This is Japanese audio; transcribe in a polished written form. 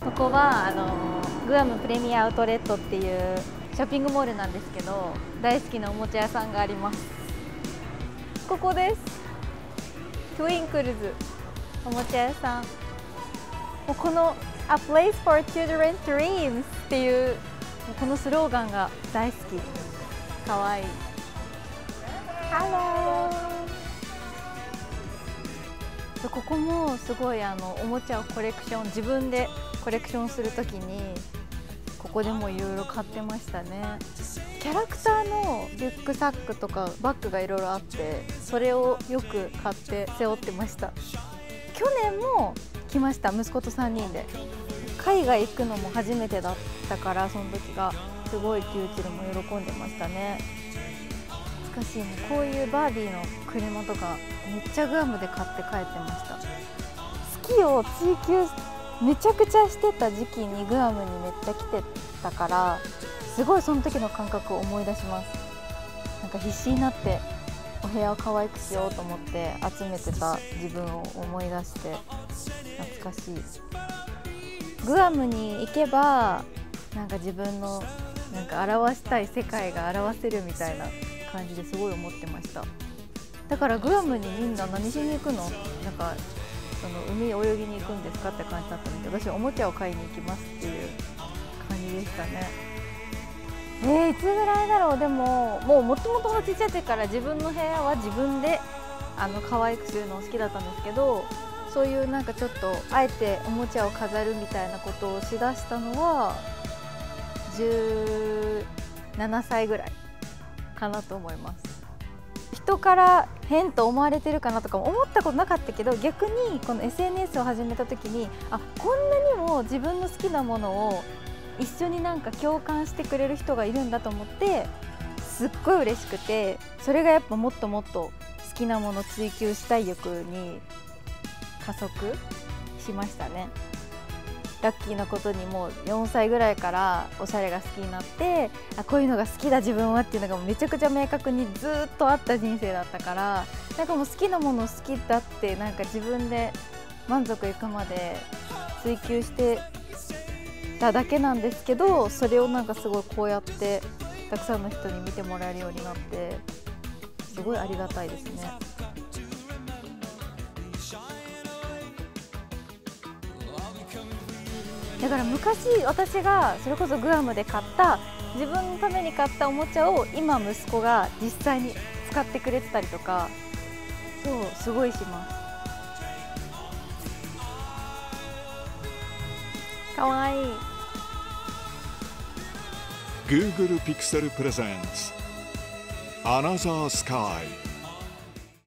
ここはグアムプレミアアウトレットっていうショッピングモールなんですけど、大好きなおもちゃ屋さんがあります。ここです。トゥインクルズおもちゃ屋さん。もうこの A place for children's dreams っていうこのスローガンが大好き。かわいい。ハロー。ここもすごいおもちゃをコレクション、自分でコレクションするときにここでもいろいろ買ってましたね。キャラクターのリュックサックとかバッグがいろいろあって、それをよく買って背負ってました。去年も来ました、息子と3人で。海外行くのも初めてだったから、その時がすごいキューチルも喜んでましたね。懐かしいね。こういうバービーの車とかめっちゃグアムで買って帰ってました。好きを追求めちゃくちゃしてた時期にグアムにめっちゃ来てたから、すごいその時の感覚を思い出します。なんか必死になってお部屋を可愛くしようと思って集めてた自分を思い出して懐かしい。グアムに行けばなんか自分のなんか表したい世界が表せるみたいな感じですごい思ってました。だからグアムにみんな何しに行くの、なんかその海泳ぎに行くんですかって感じだったので、私はおもちゃを買いに行きますっていう感じでしたね。いつぐらいだろう。でももともとちっちゃい時から自分の部屋は自分で可愛くするの好きだったんですけど、そういうなんかちょっとあえておもちゃを飾るみたいなことをしだしたのは17歳ぐらいかなと思います。人から変と思われてるかなとかも思ったことなかったけど、逆にこの SNS を始めた時にこんなにも自分の好きなものを一緒になんか共感してくれる人がいるんだと思ってすっごい嬉しくて、それがやっぱもっともっと好きなものを追求したい欲に加速しましたね。ラッキーなことにもう4歳ぐらいからおしゃれが好きになって、こういうのが好きだ自分はっていうのがめちゃくちゃ明確にずっとあった人生だったから、なんかもう好きなものを好きだってなんか自分で満足いくまで追求してただけなんですけど、それをなんかすごいこうやってたくさんの人に見てもらえるようになってすごいありがたいですね。だから昔私がそれこそグアムで買った自分のために買ったおもちゃを今息子が実際に使ってくれてたりとか、そうすごいします。かわいい。 Google Pixel Presents Another Sky